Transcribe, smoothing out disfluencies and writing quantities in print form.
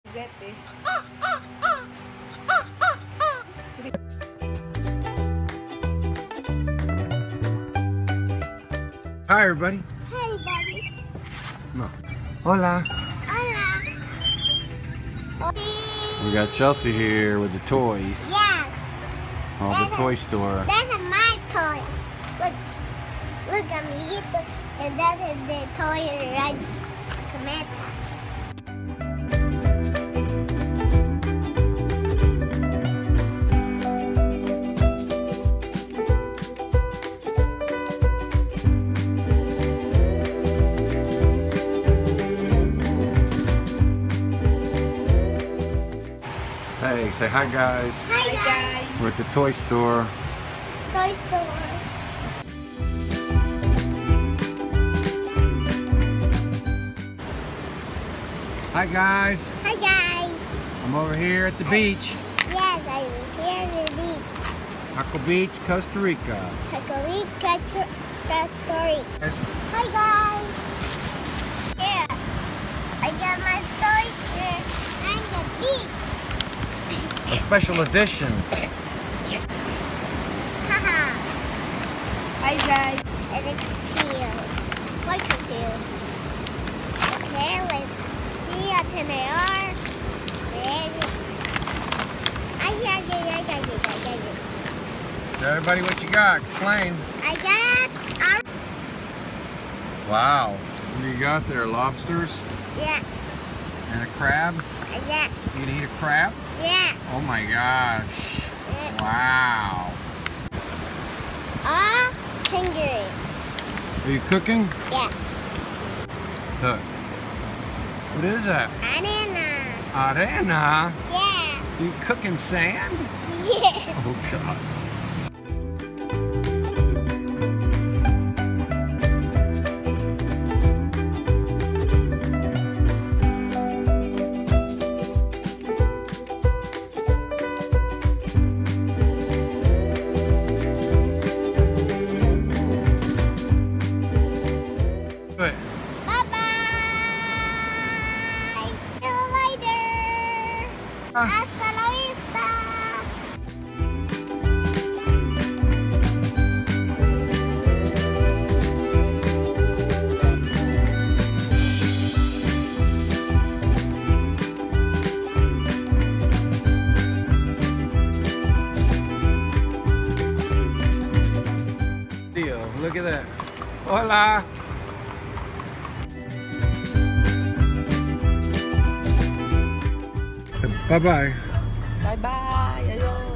Juguete. Hi, everybody. Hi, everybody. No. Hola. Hola. We got Chelsea here with the toys. Yes. Oh, the toy store. That's my toy. Look, amiguito. And that is the toy right. Cometa. Hey, say hi, guys. Hi, guys. We're at the toy store. Toy store. Hi, guys. Hi, guys. I'm over here at the beach. Yes, I was here at the beach. Taco Beach, Costa Rica. Costa Rica. Yes. Hi, guys. Here, I got my toy here and the beach. A special edition. Haha. Hi guys. And it's shield. What's the shield? Okay, let's see what they are. Ready? I got you. Everybody, what you got? Explain. I got our... Wow. What do you got there? Lobsters? Yeah. And a crab? Yeah. You gonna eat a crab? Yeah. Oh my gosh. Wow. Kangaroo. Are you cooking? Yeah. Look. What is that? Banana. Arena? Yeah. You cooking sand? Yeah. Oh God. Good. Bye-bye. See you later. Hasta la vista. Look at that. Hola. Bye-bye. Bye bye. Adios.